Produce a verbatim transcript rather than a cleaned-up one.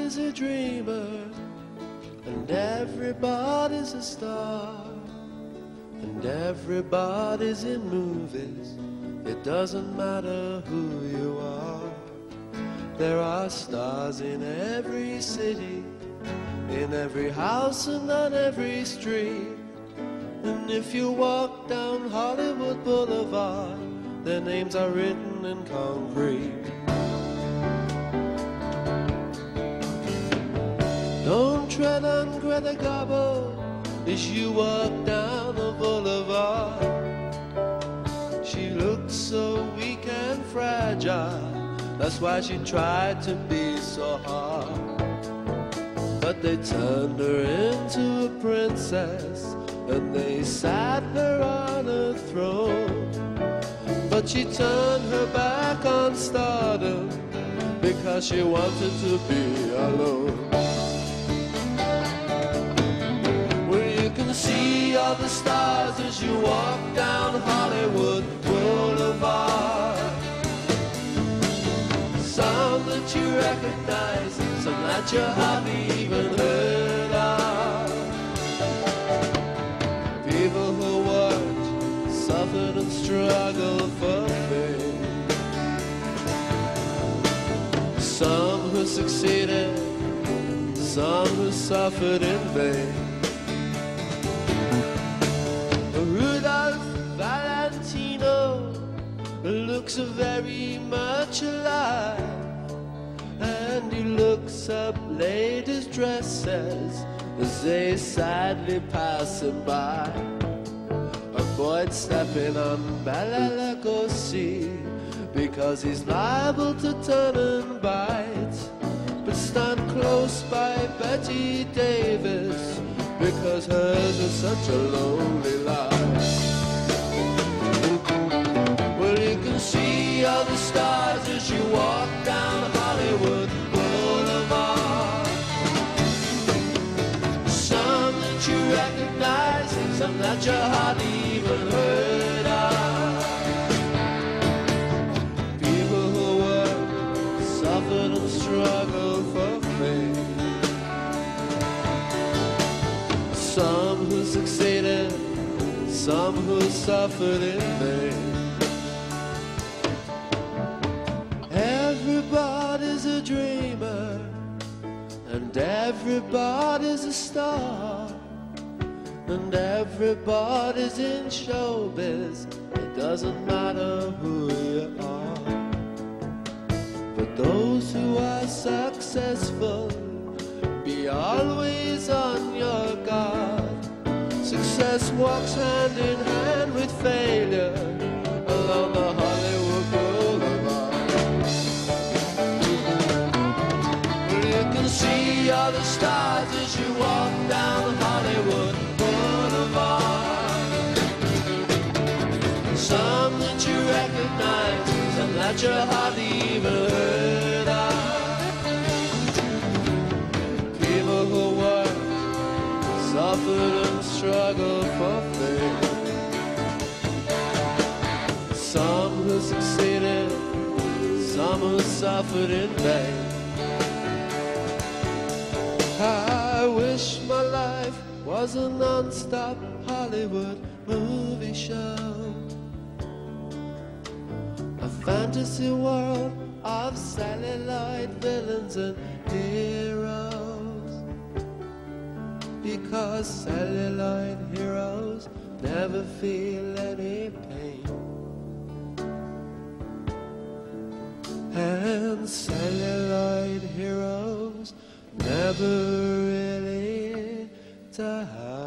Everybody's a dreamer, and everybody's a star, and everybody's in movies. It doesn't matter who you are. There are stars in every city, in every house and on every street. And if you walk down Hollywood Boulevard, their names are written in concrete. Don't tread on Greta Garbo as you walk down the boulevard. She looks so weak and fragile, that's why she tried to be so hard. But they turned her into a princess, and they sat her on a throne. But she turned her back on stardom because she wanted to be alone. Well, you can see all the stars as you walk down Hollywood Boulevard. Some that you recognize, some that you hardly even heard of. People who worked, suffered and struggled for fame. Some who succeeded, some who suffered in vain. Rudolph Valentino looks very much alive, and he looks up ladies' dresses as they sadly pass him by. Avoid stepping on Bela Lugosi because he's liable to turn and bite. But stand close by Betty Davis because hers is such a lonely life. Well, you can see all the stars as you walk down Hollywood Boulevard. Some that you recognize, some that you hardly even heard of. People who work, suffered and struggled for fame. Some who succeeded, some who suffered in vain. Everybody's a dreamer, and everybody's a star, and everybody's in showbiz. It doesn't matter who you are. For those who are successful, be always on your guard. Success walks hand in hand with failure along the Hollywood Boulevard. You can see all the stars as you walk down Hollywood Boulevard. Some that you recognize, some that you hardly even heard of. People who work, suffered and struggled for fame. Some who succeeded, some who suffered in vain. I wish my life was a non-stop Hollywood movie show, a fantasy world of celluloid villains and heroes. Because celluloid heroes never feel any pain, and celluloid heroes never really die.